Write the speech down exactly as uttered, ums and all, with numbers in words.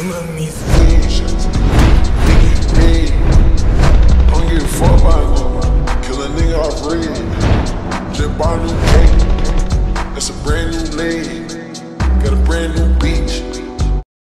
me Me, don't give a fuck about you. Kill a nigga off red. Just bought a new cake. That's a brand new leg. Got a brand new